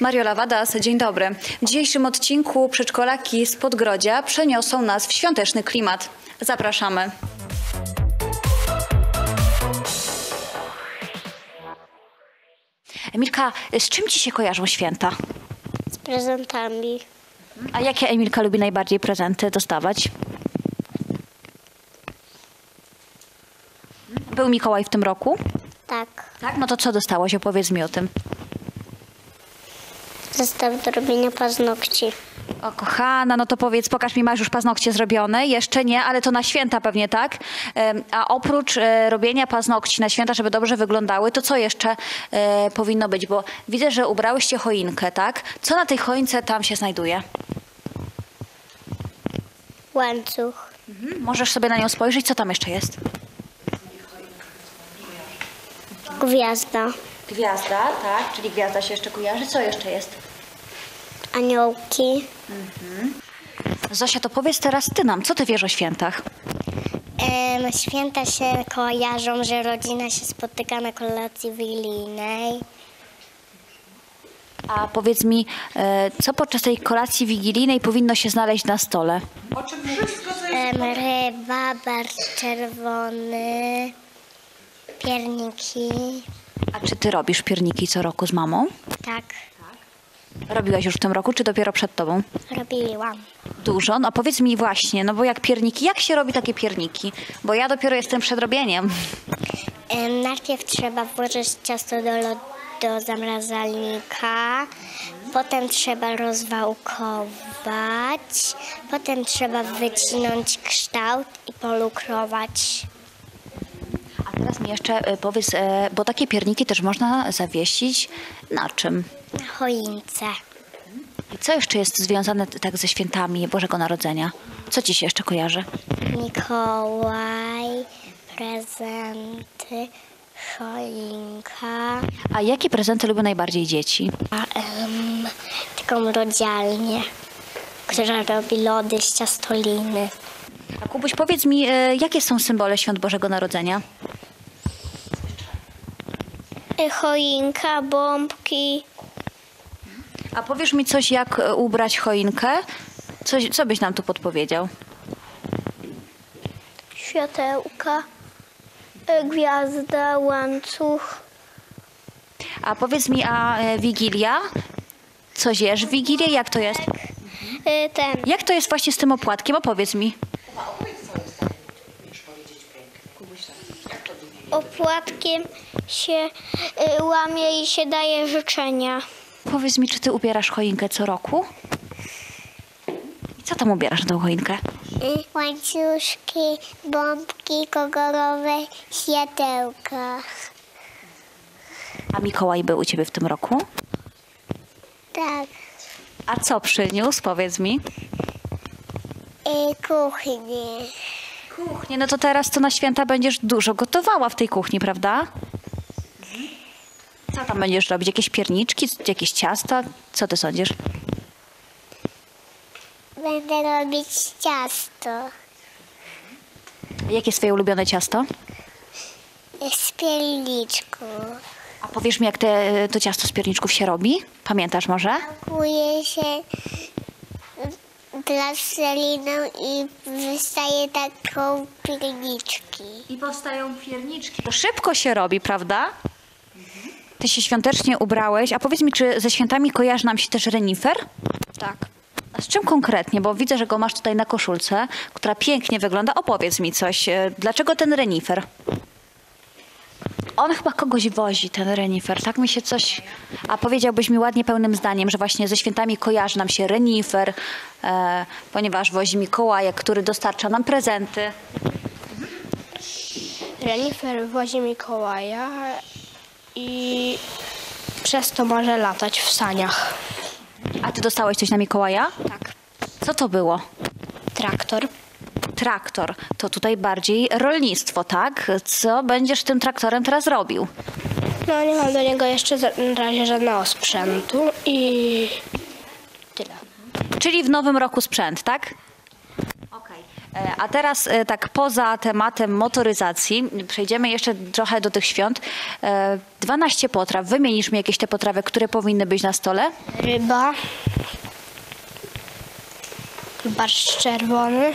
Mariola Wadas, dzień dobry. W dzisiejszym odcinku przedszkolaki z Podgrodzia przeniosą nas w świąteczny klimat. Zapraszamy. Emilka, z czym ci się kojarzą święta? Z prezentami. A jakie Emilka lubi najbardziej prezenty dostawać? Był Mikołaj w tym roku? Tak. Tak? No to co dostałaś? Opowiedz mi o tym. Zestaw do robienia paznokci. O kochana, no to powiedz, pokaż mi, masz już paznokcie zrobione? Jeszcze nie, ale to na święta pewnie, tak? A oprócz robienia paznokci na święta, żeby dobrze wyglądały, to co jeszcze powinno być? Bo widzę, że ubrałyście choinkę, tak? Co na tej choince tam się znajduje? Łańcuch. Możesz sobie na nią spojrzeć, co tam jeszcze jest? Gwiazda. Gwiazda, tak? Czyli gwiazda się jeszcze kojarzy. Co jeszcze jest? Aniołki. Zosia, to powiedz teraz ty nam, co ty wiesz o świętach? Święta się kojarzą, że rodzina się spotyka na kolacji wigilijnej. A powiedz mi, co podczas tej kolacji wigilijnej powinno się znaleźć na stole? Ryba, barszcz czerwony, pierniki. A czy ty robisz pierniki co roku z mamą? Tak, Robiłaś już w tym roku, czy dopiero przed tobą? robiłam. Dużo? No powiedz mi właśnie, no bo jak pierniki, jak się robi takie pierniki? Bo ja dopiero jestem przed robieniem. Najpierw trzeba włożyć ciasto do zamrażalnika, potem trzeba rozwałkować, potem trzeba wycinąć kształt i polukrować. A teraz mi jeszcze powiedz, bo takie pierniki też można zawiesić na czym? Na choince. I co jeszcze jest związane tak ze świętami Bożego Narodzenia? Co ci się jeszcze kojarzy? Mikołaj, prezenty, choinka, A jakie prezenty lubią najbardziej dzieci? taką lodzialnię, która robi lody z ciastoliny. A Kubuś, powiedz mi, jakie są symbole świąt Bożego Narodzenia? Choinka, bombki, A powiesz mi coś, jak ubrać choinkę? Co byś nam tu podpowiedział? światełka, gwiazda, łańcuch. A powiedz mi, a Wigilia? Coś jesz w Wigilię? Jak to jest? Jak to jest właśnie z tym opłatkiem? Opowiedz mi. Opłatkiem się łamie i się daje życzenia. Powiedz mi, czy ty ubierasz choinkę co roku? I co tam ubierasz na tą choinkę? Łańcuszki, bombki kolorowe, światełka. A Mikołaj był u ciebie w tym roku? Tak. A co przyniósł? Powiedz mi. Kuchnię. Kuchnię. No to teraz to na święta będziesz dużo gotowała w tej kuchni, prawda? Co tam będziesz robić? Jakieś pierniczki? Jakieś ciasta? Co ty sądzisz? Będę robić ciasto Jakie jest twoje ulubione ciasto? z pierniczku. A powiesz mi, jak to ciasto z pierniczków się robi? Pamiętasz może? Pakuje się plasteliną i wystaje taką pierniczki. I powstają pierniczki. To szybko się robi, prawda? Ty się świątecznie ubrałeś. A powiedz mi, czy ze świętami kojarzy nam się też renifer? Tak. A z czym konkretnie? Bo widzę, że go masz tutaj na koszulce, która pięknie wygląda. Opowiedz mi coś. Dlaczego ten renifer? On chyba kogoś wozi, ten renifer. Tak mi się coś... A powiedziałbyś mi ładnie, pełnym zdaniem, że właśnie ze świętami kojarzy nam się renifer, ponieważ wozi Mikołaja, który dostarcza nam prezenty. Renifer wozi Mikołaja i przez to może latać w saniach. A ty dostałeś coś na Mikołaja? Tak. Co to było? Traktor. Traktor. To tutaj bardziej rolnictwo, tak? Co będziesz tym traktorem teraz robił? No nie mam do niego jeszcze na razie żadnego sprzętu i tyle. Czyli w nowym roku sprzęt, tak? Okej. A teraz tak poza tematem motoryzacji, przejdziemy jeszcze trochę do tych świąt. 12 potraw. Wymienisz mi jakieś te potrawy, które powinny być na stole? Ryba. Barszcz czerwony.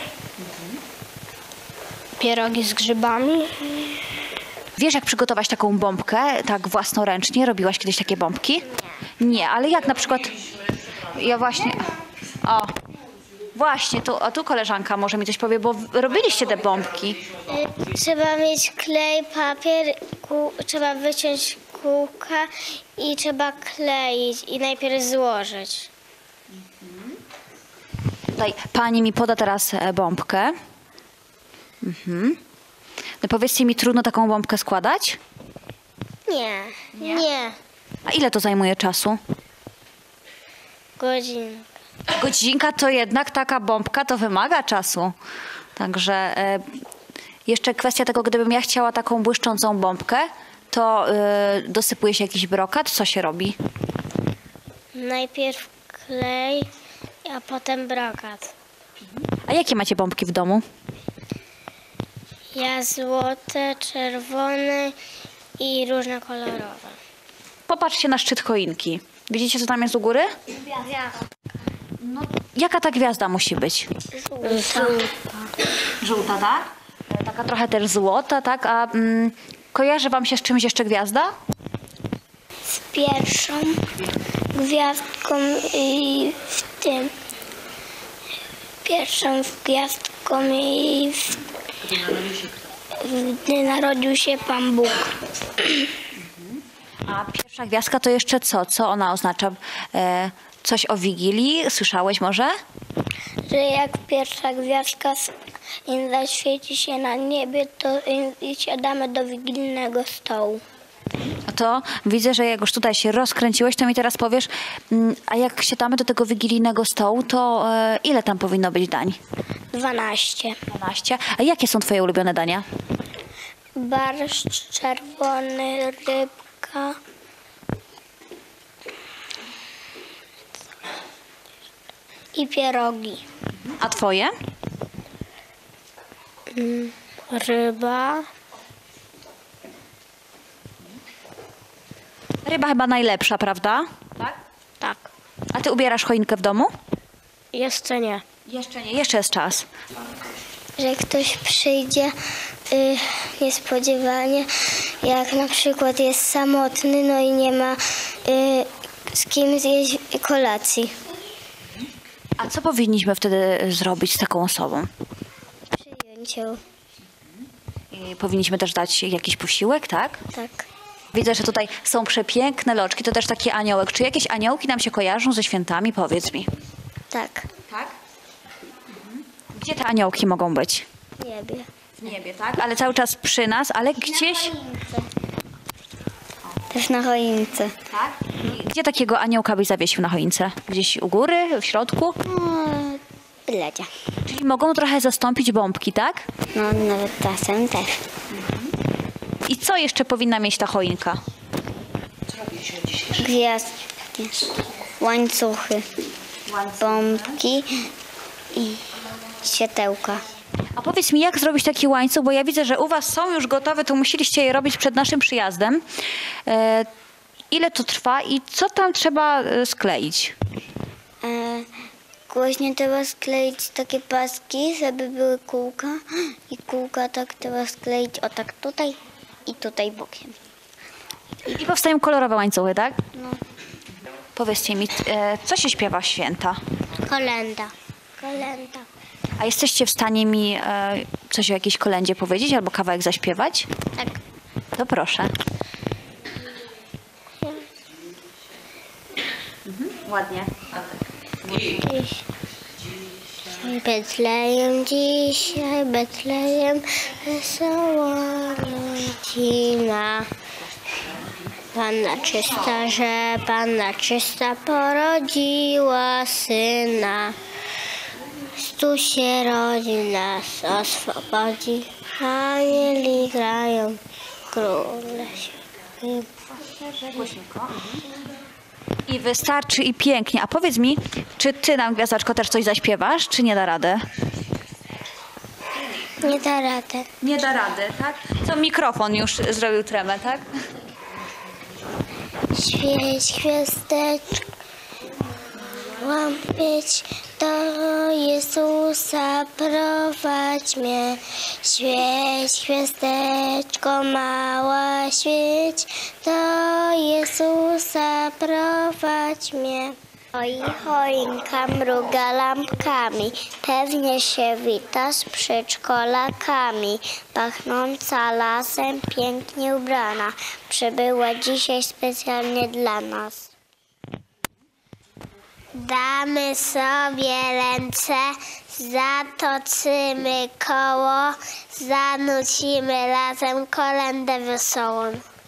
Pierogi z grzybami. Wiesz, jak przygotować taką bombkę, tak własnoręcznie? Robiłaś kiedyś takie bombki? Nie, ale jak na przykład... Ja właśnie... O, właśnie, tu koleżanka może mi coś powie, bo robiliście te bombki. Trzeba mieć klej, papier, trzeba wyciąć kółka i trzeba kleić i najpierw złożyć. Tutaj pani mi poda teraz bombkę. No powiedzcie mi, trudno taką bombkę składać? Nie. A ile to zajmuje czasu? Godzinę. Godzinka to jednak taka bombka to wymaga czasu. Także jeszcze kwestia tego, gdybym ja chciała taką błyszczącą bombkę, to dosypuje się jakiś brokat. Co się robi? Najpierw klej, a potem brokat. A jakie macie bombki w domu? Ja złote, czerwone i różne kolorowe. Popatrzcie na szczyt choinki. Widzicie, co tam jest u góry? No, jaka ta gwiazda musi być? Żółta, tak? Taka trochę też złota, tak? A kojarzy wam się z czymś jeszcze gwiazda? Z pierwszą gwiazdką i w tym. Pierwszą gwiazdką i gdy narodził się Pan Bóg. A pierwsza gwiazdka to jeszcze co? Co ona oznacza? Coś o Wigilii? Słyszałeś może? Że jak pierwsza gwiazdka zaświeci się na niebie, to i siadamy do wigilijnego stołu. No to widzę, że jak już tutaj się rozkręciłeś, to mi teraz powiesz, a jak siadamy do tego wigilijnego stołu, to ile tam powinno być dań? 12. 12. A jakie są twoje ulubione dania? Barszcz czerwony, rybka. I pierogi. A twoje? Ryba. Ryba chyba najlepsza, prawda? Tak. A ty ubierasz choinkę w domu? Jeszcze nie. Jeszcze nie, jeszcze jest czas. Że ktoś przyjdzie niespodziewanie, jak na przykład jest samotny, no i nie ma z kim zjeść kolacji. A co powinniśmy wtedy zrobić z taką osobą? Przyjąć ją. I powinniśmy też dać jakiś posiłek, tak? Tak. Widzę, że tutaj są przepiękne loczki, to też taki aniołek. Czy jakieś aniołki nam się kojarzą ze świętami? Powiedz mi. Tak. Tak? Gdzie te aniołki mogą być? W niebie. W niebie, tak? Ale cały czas przy nas, ale gdzieś... Też na choince. Tak? Gdzie takiego aniołka byś zawiesił na choince? Gdzieś u góry, w środku? Lecia. Czyli mogą trochę zastąpić bombki, tak? No nawet czasem też. I co jeszcze powinna mieć ta choinka? Gwiazdki, łańcuchy, bombki i światełka. A powiedz mi, jak zrobić taki łańcuch, bo ja widzę, że u was są już gotowe, to musieliście je robić przed naszym przyjazdem. Ile to trwa i co tam trzeba skleić? Głośno trzeba skleić takie paski, żeby były kółka i kółka tak trzeba skleić o tak tutaj i tutaj bokiem. I powstają kolorowe łańcuchy, tak? No. Powiedzcie mi, co się śpiewa w święta? Kolenda. Kolenda. A jesteście w stanie mi coś o jakiejś kolędzie powiedzieć albo kawałek zaśpiewać? Tak. To proszę. Ładnie. Betlejem dzisiaj, Betlejem, wesoła rodzina. Panna czysta, że Panna czysta porodziła syna. Tu się rodzi, nas oswobodzi, anieli grają, króle się. I wystarczy i pięknie. A powiedz mi, czy ty nam, Gwiazdeczko, też coś zaśpiewasz, czy nie da rady? Nie da rady. Nie da rady, tak? Co mikrofon już zrobił tremę, tak? Świeć gwiazdeczko, łampieć do Jezusa, prowadź mnie. Świeć gwiazdeczko mała, świeć do Jezusa, prowadź mnie. Oj, choinka mruga lampkami, pewnie się wita z przedszkolakami. Pachnąca lasem, pięknie ubrana, przybyła dzisiaj specjalnie dla nas. Damy sobie ręce, zatoczymy koło, zanucimy razem kolędę wesołą.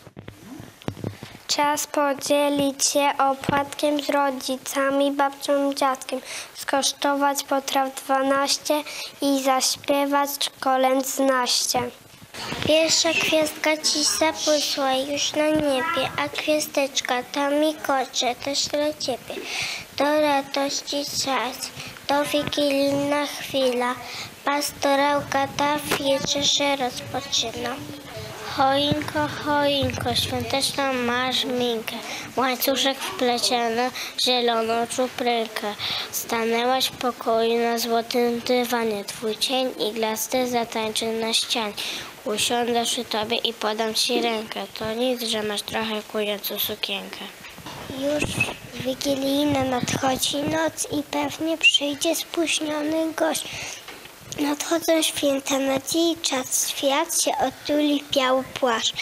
Czas podzielić się opłatkiem z rodzicami, babcią, dziadkiem, skosztować potraw 12 i zaśpiewać kolęd z naście. Pierwsza gwiazdka ci zabłysła już na niebie, a gwiazdeczka ta migocze też dla ciebie. Do radości czas, do wigilijna chwila, pastorałka ta wieczerze rozpoczyna. Choinko, choinko, świąteczna masz minkę, łańcuszek wpleciony, zieloną czuprynkę. Stanęłaś w pokoju na złotym dywanie, twój cień iglasty zatańczy na ścianie. Usiądę przy tobie i podam ci rękę, to nic, że masz trochę kującą sukienkę. Już wigilijna nadchodzi noc i pewnie przyjdzie spóźniony gość. Nadchodzą święta nadziei, czas świat się otuli w biały płaszcz.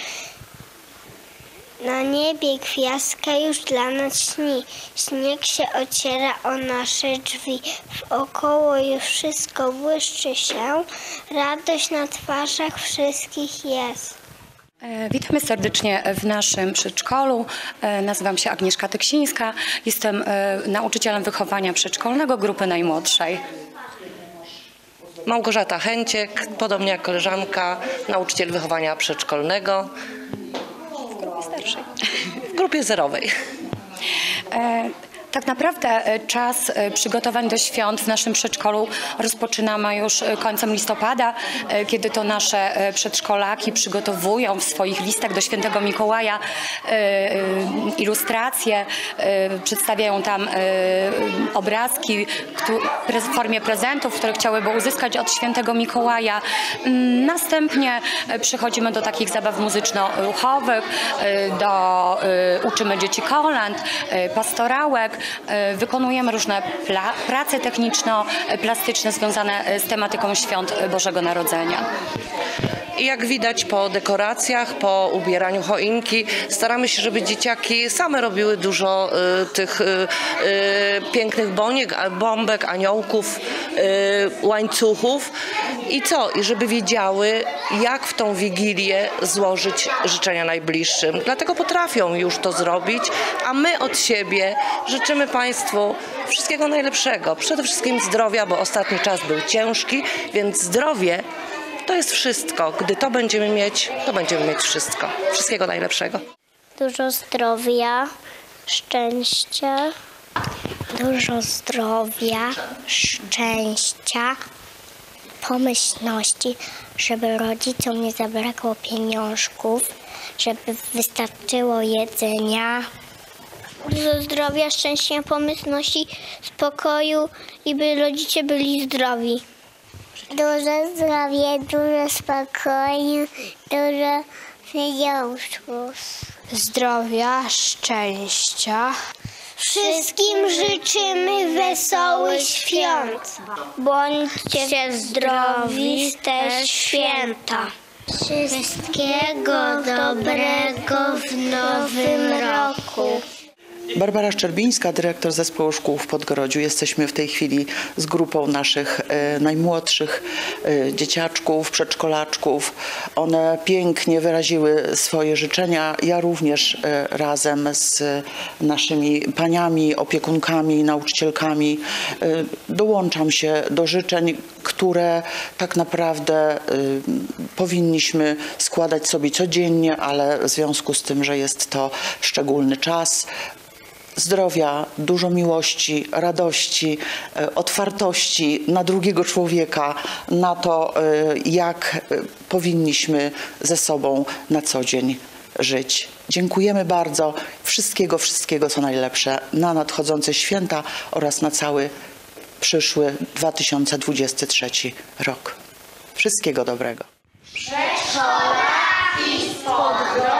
Na niebie gwiazdka już dla nas śni, śnieg się ociera o nasze drzwi. Wokoło już wszystko błyszczy się, radość na twarzach wszystkich jest. Witamy serdecznie w naszym przedszkolu. Nazywam się Agnieszka Tyksińska. Jestem nauczycielem wychowania przedszkolnego grupy najmłodszej. Małgorzata Chęciek, podobnie jak koleżanka, nauczyciel wychowania przedszkolnego. W grupie starszej. W grupie zerowej. Tak naprawdę czas przygotowań do świąt w naszym przedszkolu rozpoczynamy już końcem listopada, kiedy to nasze przedszkolaki przygotowują w swoich listach do Świętego Mikołaja ilustracje, przedstawiają tam obrazki w formie prezentów, które chciałyby uzyskać od Świętego Mikołaja. Następnie przechodzimy do takich zabaw muzyczno-ruchowych, uczymy dzieci kolęd, pastorałek, wykonujemy różne prace techniczno-plastyczne związane z tematyką świąt Bożego Narodzenia. I jak widać po dekoracjach, po ubieraniu choinki, staramy się, żeby dzieciaki same robiły dużo tych pięknych bombek, aniołków, łańcuchów. I co? I żeby wiedziały, jak w tą Wigilię złożyć życzenia najbliższym. Dlatego potrafią już to zrobić, a my od siebie życzymy Państwu wszystkiego najlepszego. Przede wszystkim zdrowia, bo ostatni czas był ciężki, więc zdrowie to jest wszystko. Gdy to będziemy mieć, to będziemy mieć wszystko. Wszystkiego najlepszego. Dużo zdrowia, szczęścia. Dużo zdrowia, szczęścia, pomyślności, żeby rodzicom nie zabrakło pieniążków, żeby wystarczyło jedzenia. Dużo zdrowia, szczęścia, pomyślności, spokoju i by rodzice byli zdrowi. Dużo zdrowia, dużo spokoju, dużo pieniążków. Zdrowia, szczęścia. Wszystkim życzymy wesołych świąt. Bądźcie zdrowi w te święta. Wszystkiego dobrego w nowym roku. Barbara Szczerbińska, dyrektor Zespołu Szkół w Podgorodziu. Jesteśmy w tej chwili z grupą naszych najmłodszych dzieciaczków, przedszkolaczków. One pięknie wyraziły swoje życzenia. Ja również razem z naszymi paniami, opiekunkami, nauczycielkami dołączam się do życzeń, które tak naprawdę powinniśmy składać sobie codziennie, ale w związku z tym, że jest to szczególny czas, zdrowia, dużo miłości, radości, otwartości na drugiego człowieka, na to, jak powinniśmy ze sobą na co dzień żyć. Dziękujemy bardzo. Wszystkiego, co najlepsze na nadchodzące święta oraz na cały przyszły 2023 rok. Wszystkiego dobrego. Przedszkolaki z Podgrodzia.